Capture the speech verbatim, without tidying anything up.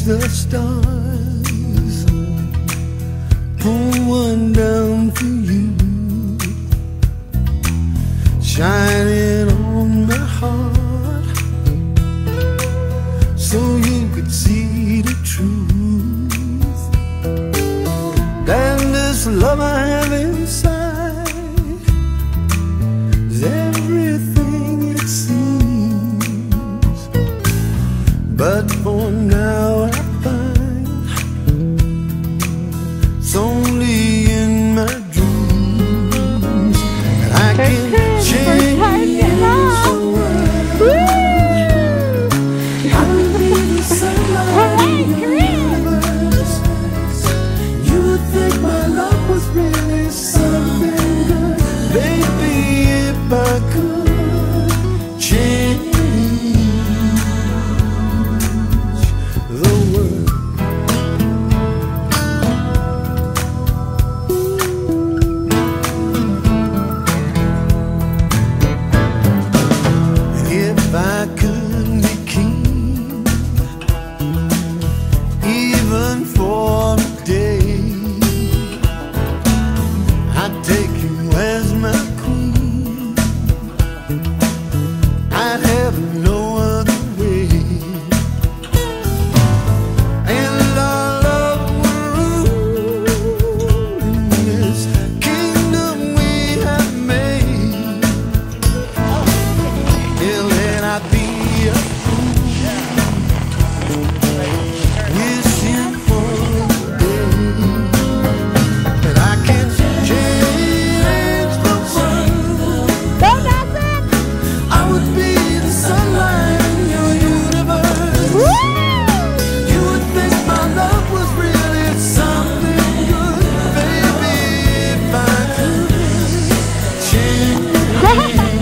the stars, pull one down for you, shining on my heart, so you could see the truth. And this love I have inside is everything it seems, but for now I find it's only in my dreams that I can change the world. I would be the sunlight in your universe. You would think my love was really something good. Baby, if I could change the world. And if I could be king, even for a day, I'd take you as my queen. I'd have no other way, and our love would rule in this kingdom we have made. Till then I'd be a fool, wishing for a day that I can change the world. Go, Dawson! I would be the sunlight in your universe. Woo! You would think my love was really something good. Baby, if I could change